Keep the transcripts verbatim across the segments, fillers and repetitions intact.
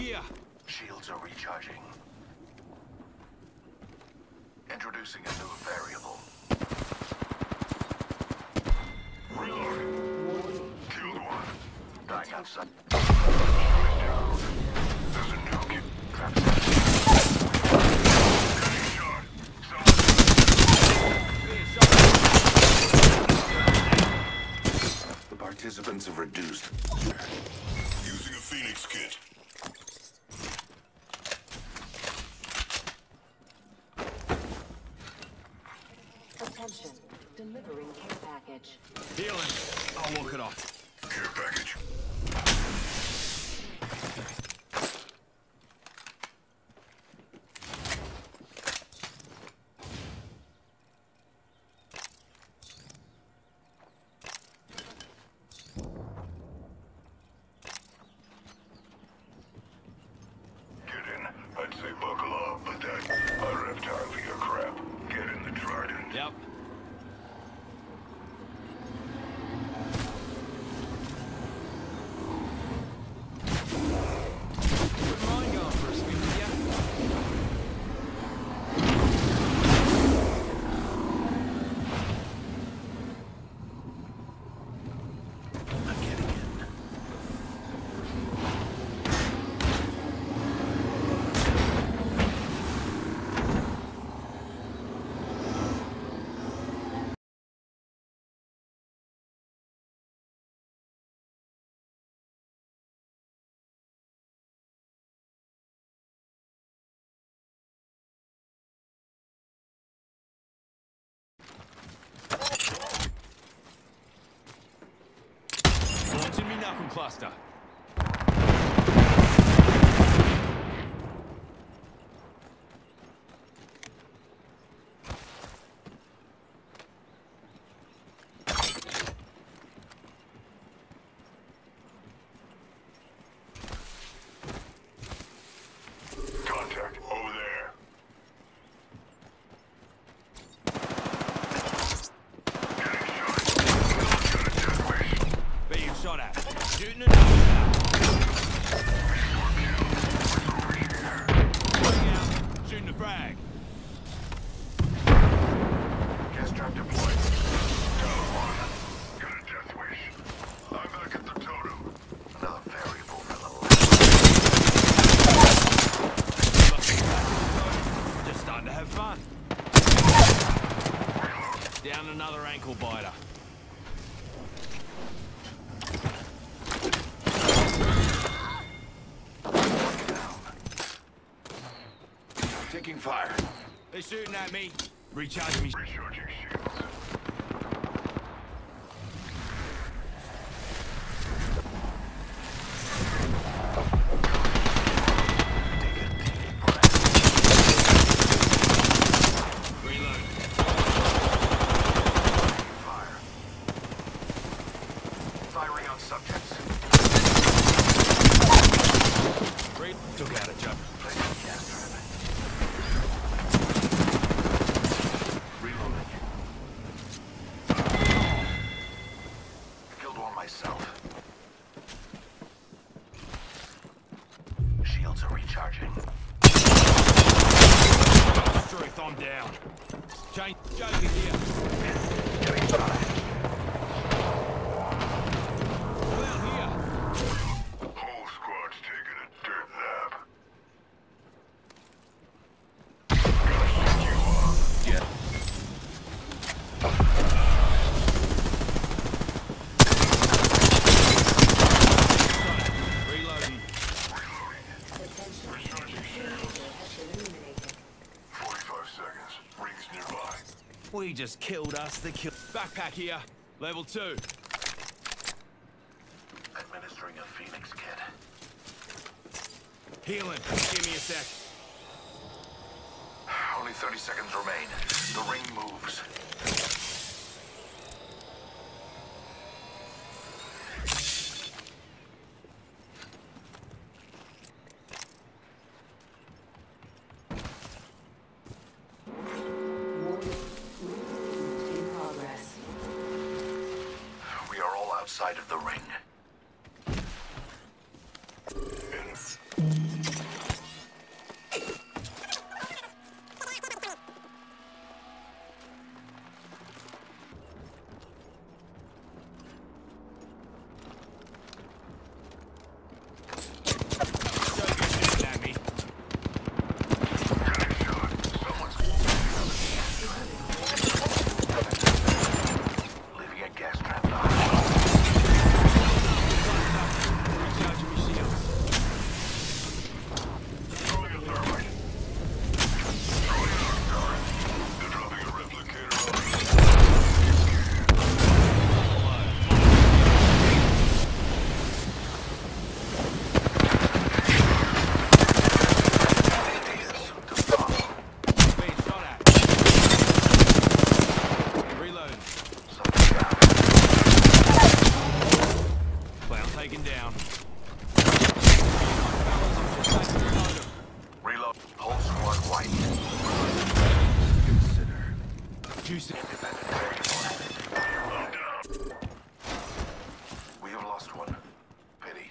here. Shields are recharging. Introducing a new variable. Reloading. Killed one. Dying outside. There's a new kid. Trap set. Getting shot. The participants have reduced. Using a Phoenix kit. Attention. Delivering care package. Healing. I'll walk it off. Care package. Get in. I'd say buckle up, but that I don't have time for your crap. Get in the Trident. Yep. Wouldn't mind going for a spin with ya. I'm getting in. Launching me knuckle cluster. Contact over there. Getting shot. Got a death wish. Being shot at. Shooting another out. Going out. Shooting the frag. Gas trap deployed. Down one. Got a death wish. I'm back at the totem. Another variable for the left. Just starting to have fun. Down another ankle biter. Taking fire. They're shooting at me. Recharging me. Recharging shields. Take a deep breath. Reload. Fire. Firing on subjects. Re Took out a jump. Placing gas trap. Reloading. Killed one myself. Shields are recharging. Truth, I'm down. Change. Joker here. Getting shot. Well, here. Whole squad's taking a dirt nap. Yeah. Reloading. Attention. Recharging shields. forty-five seconds. Rings nearby. We just killed us. The kill. Backpack here. Level two. Administering a Phoenix kit. Healing. Give me a sec. Only thirty seconds remain. The ring moves. outside of the ring. taken down. Reload. Whole squad white. Consider. Juicy. We have lost one. Pity.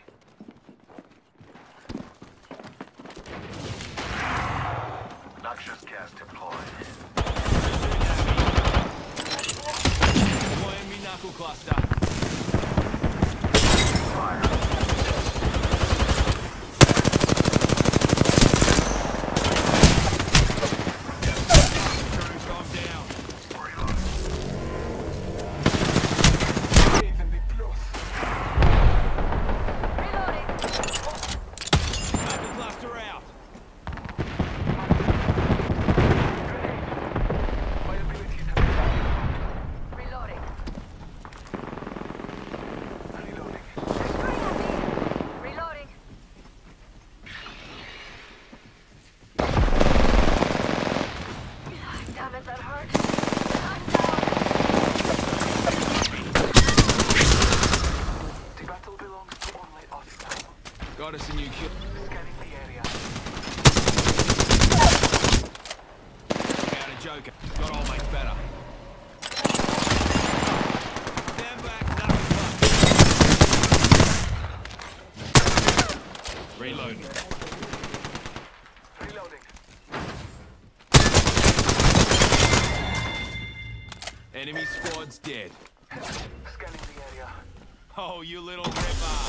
Noxious gas deployed. Enemy knuckle cluster. Fire. Calm down. Reload. Knuckle cluster out. Reloading. Reloading. Damn it, that hurt. I'm down. The battle belongs to only us now. Got us a new kill. Scanning the area. Out a joker. Got all mates better. Stand back, knuckle cluster. Reloading. Reloading. Enemy squad's dead. Scanning the area. Oh, you little ripper.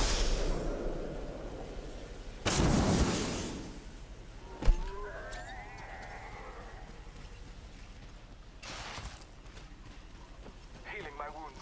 Healing my wounds.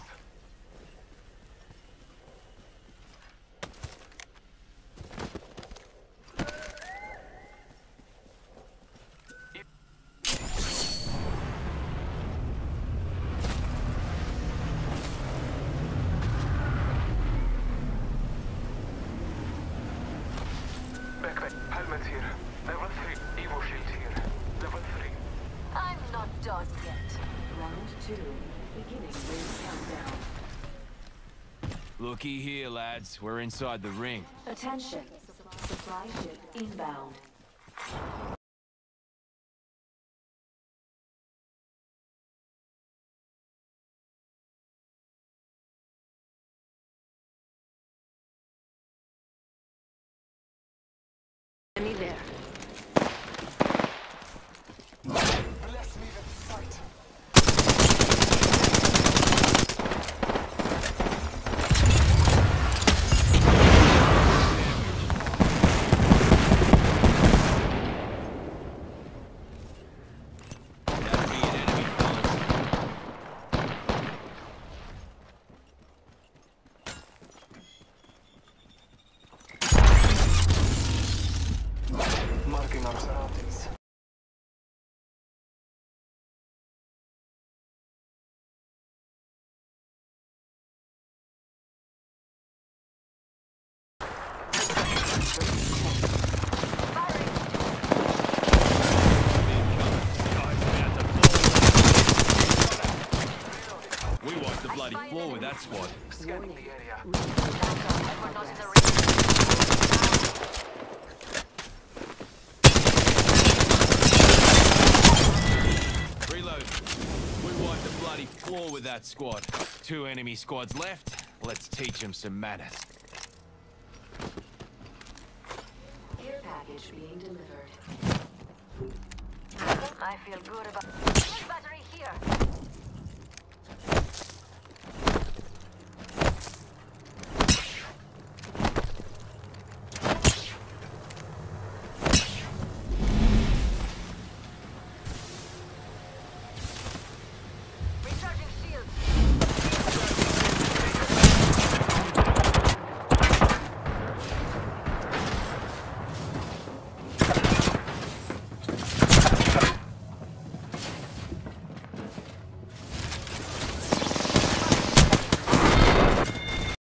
Backpack. Helmet here. Level three. Evo shield here. Level three. I'm not done yet. Round two. Beginning ring countdown. Looky here, lads. We're inside the ring. Attention. Supply ship inbound. Enemy there. Bless me with sight. That'd be an enemy following. Marking our surroundings. We wiped the bloody floor with that squad. Scanning the area. We're not in the ring. Reload. We wiped the bloody floor with that squad. Two enemy squads left. Let's teach them some manners. Care package being delivered. I feel good about. Big battery here.